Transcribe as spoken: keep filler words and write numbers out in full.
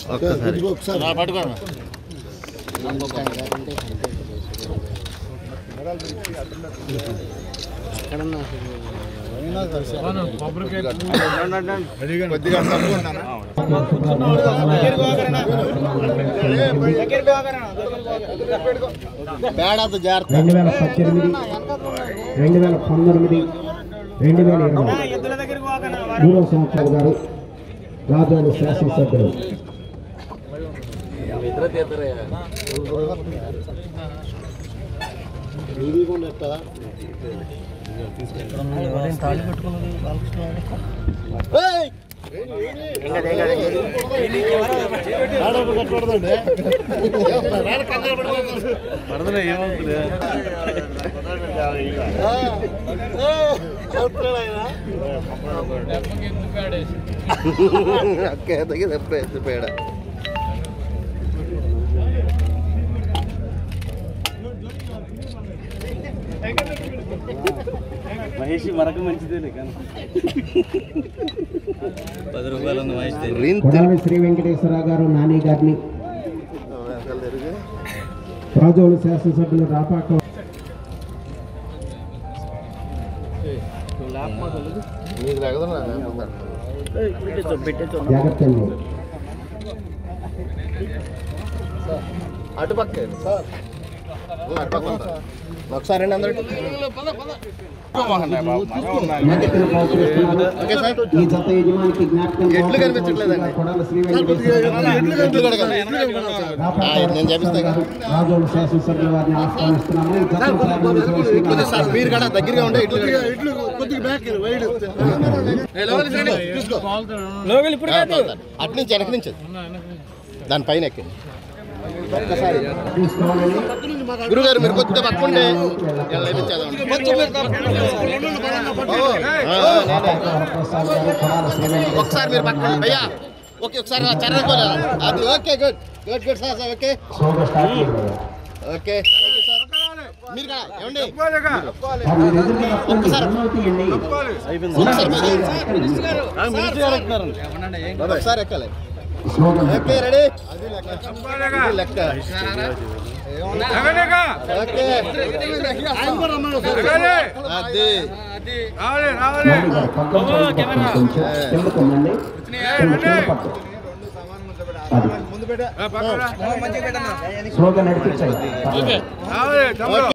ఒక్కసారి రెండు వేల పద్దెనిమిది రెండు వేల పంతొమ్మిది రెండు వేల ఇరవై మూడవ సంవత్సరం గారు రాజోలు శాసనసభ్యులు పేడ మహేష్ మరక మంచిదే కానీ పది రూపాయలు ఉంది మహేష్ కొడాలి శ్రీ వెంకటేశ్వరరావు గారు నాని గారిని రాజోలు శాసనసభ్యులు రాపాక జాగ్రత్త అటుపక్కే ఒకసారి ఈ జత యజమానికి జ్ఞాపకం ఎట్లు కనిపించట్లేదండి కొడాలి శ్రీ వెంకటేశ్వరరావు రాజోలు శాసనసభ్యుల వారిని ఆహ్వానిస్తున్నాము. మీరు కూడా దగ్గరగా ఉండే ఇట్లు అటు నుంచి వెనక నుంచి దానిపైన ఎక్కింది ఒక్కసారి గురుగారు మీరు కొద్దిగా పక్కుండే ఒకసారి మీరు పక్కండి భయ్యా ఓకే ఒకసారి చర్రకోలేదు అది okay good good good sir sir okay okay మీరు ఏమండి ఒక్కసారి ఒకసారి ఎక్కాలి ఓకే రెడీ లెక్క ఓకే స్లోగా నడిపించాలి.